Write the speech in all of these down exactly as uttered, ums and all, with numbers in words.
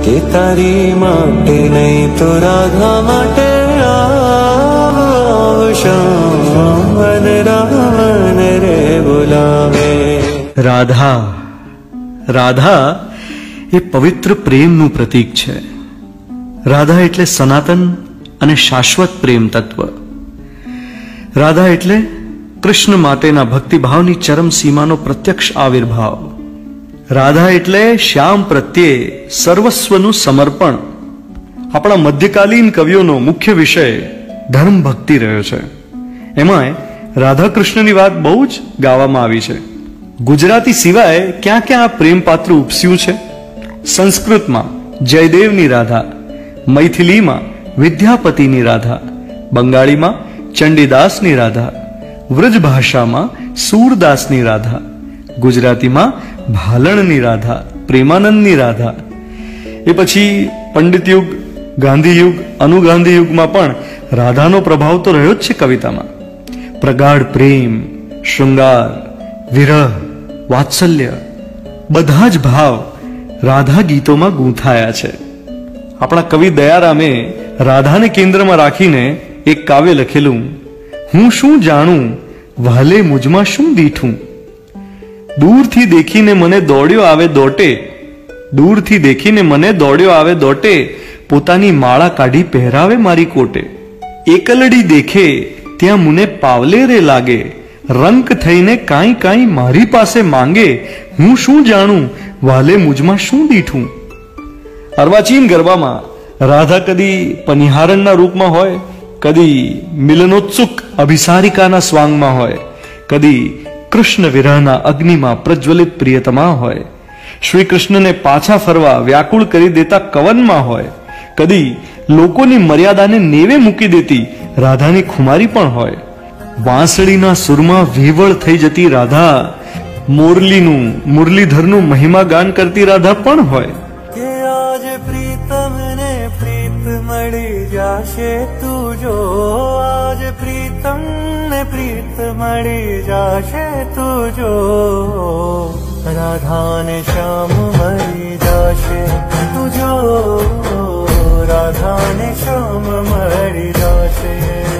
કે તારી માટે નહીં તો રાધા માટે શ્યામ રાવણ રે બોલાવે। રાધા રાધા એ પવિત્ર પ્રેમનું પ્રતીક છે। રાધા એટલે સનાતન અને શાશ્વત પ્રેમ તત્વ। રાધા એટલે કૃષ્ણ માટેના ભક્તિભાવની ચરમ સીમાનો પ્રત્યક્ષ આવિર્ભાવ। રાધા એટલે શ્યામ પ્રત્યે સર્વસ્વનું સમર્પણ। આપણા મધ્યકાલીન કવિઓનો મુખ્ય વિષય ધર્મ ભક્તિ રહ્યો છે। એમાં રાધા કૃષ્ણની વાત બહુ જ ગાવામાં આવી છે। ગુજરાતી સિવાય ક્યાં ક્યાં આ પ્રેમ પાત્ર ઉપસ્યું છે? સંસ્કૃતમાં જયદેવની રાધા, મૈથિલીમાં વિદ્યાપતિની રાધા, બંગાળીમાં ચંડીદાસની રાધા, વ્રજ ભાષામાં સૂરદાસની રાધા, ગુજરાતીમાં ભાલણની રાધા, પ્રેમાનંદની રાધા। એ પછી પંડિત યુગ, ગાંધી યુગ, અનુગાંધી યુગમાં પણ રાધાનો પ્રભાવ તો રહ્યો જ છે કવિતામાં। પ્રગાઢ પ્રેમ, શૃંગાર, વિરહ, વાત્સલ્ય બધા જ ભાવ રાધા ગીતોમાં ગૂંથાયા છે। આપણા કવિ દયારામે રાધાને કેન્દ્રમાં રાખીને એક કાવ્ય લખેલું, હું શું જાણું વહાલે મુજમાં શું દીઠું। દૂરથી દેખીને મને દોડ્યો આવે દોટે, દૂરથી દેખીને મને દોડ્યો આવે દોટે, પોતાની માળા કાઢી પહેરાવે મારી કોટે। એકલડી દેખે ત્યાં મુને પાવલે રે લાગે, રંક થઈને કાંઈ કાંઈ મારી પાસે માંગે, હું શું જાણું વાલે મુજમાં શું દીઠું। અર્વાચીન ગરબામાં રાધા કદી પનિહારણના રૂપમાં હોય, કદી મિલનોત્સુક અભિસારિકાના સ્વાંગમાં હોય, કદી કૃષ્ણ વિરહના અગ્નિમાં પ્રજ્વલિત પ્રિયતમા હોય, શ્રી કૃષ્ણને પાછા ફરવા વ્યાકુળ કરી દેતા કવનમાં હોય, કદી લોકોની મર્યાદાને નેવે મૂકી દેતી રાધાની ખુમારી પણ હોય। વાંસળીના સુરમાં વિહવળ થઈ જતી રાધા, મોરલીનું મુરલીધરનું મહિમા ગાન કરતી રાધા પણ હોય। કે આજ પ્રીતમ ને પ્રીત મળી જાશે તું જો, આજ પ્રીતમ ને પ્રીત મળી જાશે તું જો, રાધા ને શ્યામ મળી જાશે તું જો, રાધા ને શ્યામ મળી જાશે।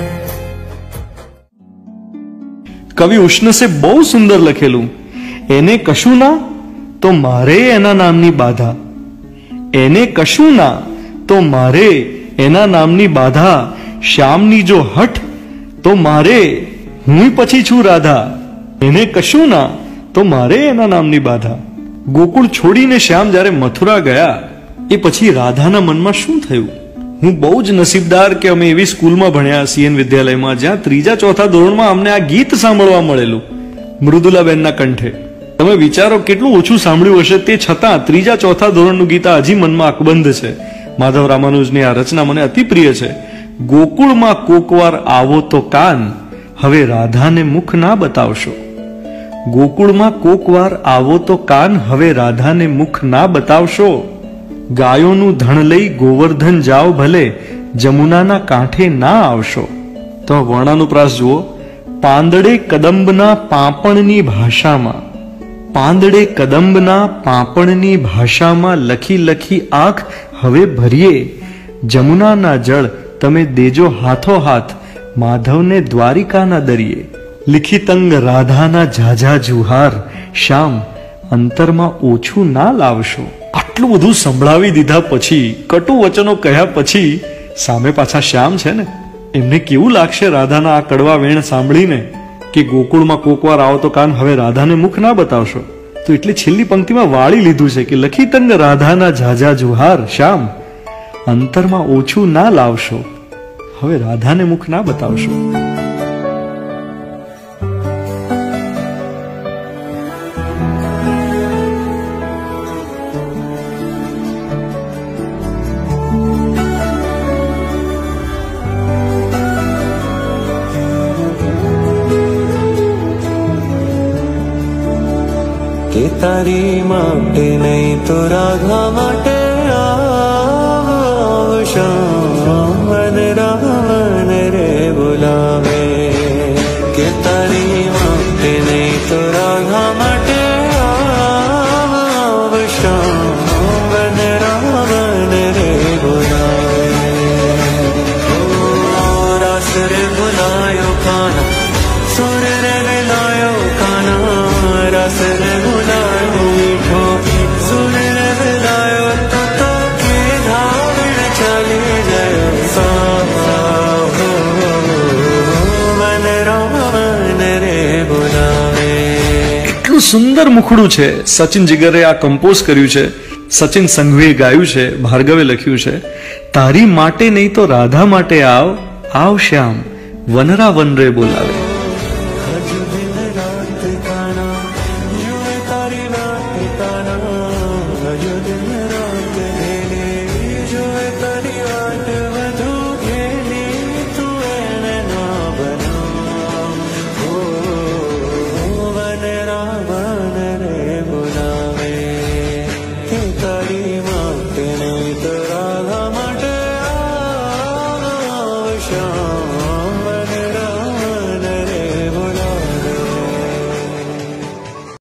કવિ ઉષ્ણસે બહુ સુંદર લખેલું, એને કશું ના તો મારે એના નામની બાધા, એને કશું ના તો મારે એના નામની બાધા, શ્યામની જો હઠ તો મારે હું પછી છું રાધા, એને કશું ના તો મારે એના નામની બાધા। ગોકુળ છોડીને શ્યામ જ્યારે મથુરા ગયા એ પછી રાધાના મનમાં શું થયું? હું બહુ જ નસીબદાર કે અમે એવી સ્કૂલમાં ભણ્યા, સીએન વિદ્યાલયમાં, જ્યાં ત્રીજા ચોથા ધોરણમાં અમને આ ગીત સાંભળવા મળેલું મૃદુલાબેનના કંઠે। તમે વિચારો કેટલું ઓછું સાંભળ્યું હશે, તે છતાં ત્રીજા ચોથા ધોરણનું ગીત હજી મનમાં અકબંધ છે। માધવ રામાનુજની આ રચના મને અતિ પ્રિય છે। ગોકુળમાં કોકવાર આવો તો કાન, હવે રાધાને મુખ ના બતાવશો। ગોકુળમાં કોકવાર આવો તો કાન, હવે રાધાને મુખ ના બતાવશો। ગાયોનું ધણ લઈ ગોવર્ધન જાઓ ભલે, જમુનાના કાંઠે ના આવશો। તો વર્ણાનુપ્રાસ જુઓ, પાંદડે કદંબના પાંપણની ભાષામાં, પાંદડે કદંબના પાંપણની ભાષામાં લખી લખી આંખ હવે ભરીએ, જમુનાના જળ તમે દેજો હાથો હાથ, માધવને દ્વારિકાના દરિયે। લિખિતંગ રાધાના ઝાઝા જુહાર, શ્યામ અંતરમાં ઓછું ના લાવશો। આટલું બધું સંભળાવી દીધા પછી, કટુ વચનો કહ્યા પછી સામે પાછા શ્યામ છે ને, એમને કેવું લાગશે રાધાના આ કડવા વેણ સાંભળીને કે ગોકુળમાં કોકવાર આવો તો કાન, હવે રાધાને મુખ ના બતાવશો। તો એટલે છેલ્લી પંક્તિમાં વાળી લીધું છે કે લખીતંગ રાધાના ઝાઝા જુહાર, શ્યામ અંતરમાં ઓછું ના લાવશો, હવે રાધાને મુખ ના બતાવશો। કે તારી માટે નહીં તો રાધા માટે શ્યામ રાવણ રે બોલાવે। કે તારી માટે નહીં તો રાધા માટે શ્યામ રાવણ સુંદર મુખડું છે. સચિન જીગરે આ કમ્પોઝ કર્યું છે, સચિન સંઘવીએ ગાયું છે, ભાર્ગવે લખ્યું છે. તારી માટે નહીં તો રાધા માટે આવ, આવ શ્યામ વનરા વનરે બોલાવે.